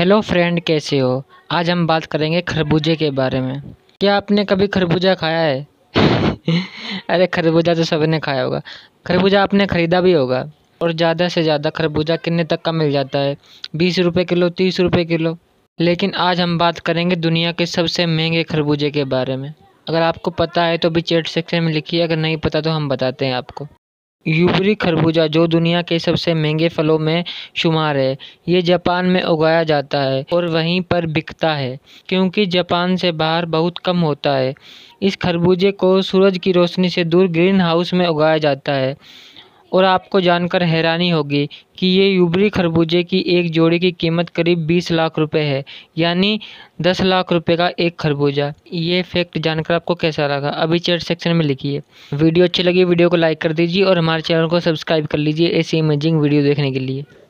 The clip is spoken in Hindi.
हेलो फ्रेंड, कैसे हो। आज हम बात करेंगे खरबूजे के बारे में। क्या आपने कभी खरबूजा खाया है? अरे खरबूजा तो सबने खाया होगा। खरबूजा आपने खरीदा भी होगा। और ज़्यादा से ज़्यादा खरबूजा कितने तक का मिल जाता है? 20 रुपये किलो, 30 रुपये किलो। लेकिन आज हम बात करेंगे दुनिया के सबसे महंगे खरबूजे के बारे में। अगर आपको पता है तो भी चैट सेक्शन में लिखिए, अगर नहीं पता तो हम बताते हैं आपको। यूबरी खरबूजा जो दुनिया के सबसे महंगे फलों में शुमार है। ये जापान में उगाया जाता है और वहीं पर बिकता है, क्योंकि जापान से बाहर बहुत कम होता है। इस खरबूजे को सूरज की रोशनी से दूर ग्रीन हाउस में उगाया जाता है। और आपको जानकर हैरानी होगी कि ये यूबरी खरबूजे की एक जोड़ी की कीमत करीब 20 लाख रुपए है, यानी 10 लाख रुपए का एक खरबूजा। ये फैक्ट जानकर आपको कैसा लगा, अभी चैट सेक्शन में लिखिए। वीडियो अच्छी लगी वीडियो को लाइक कर दीजिए और हमारे चैनल को सब्सक्राइब कर लीजिए ऐसी इमेजिंग वीडियो देखने के लिए।